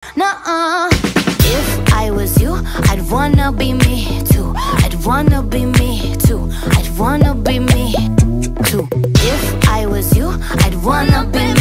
nuh-uh. If I was you, I'd wanna be me too. I'd wanna be me too. I'd wanna be me too. If I was you, I'd wanna be me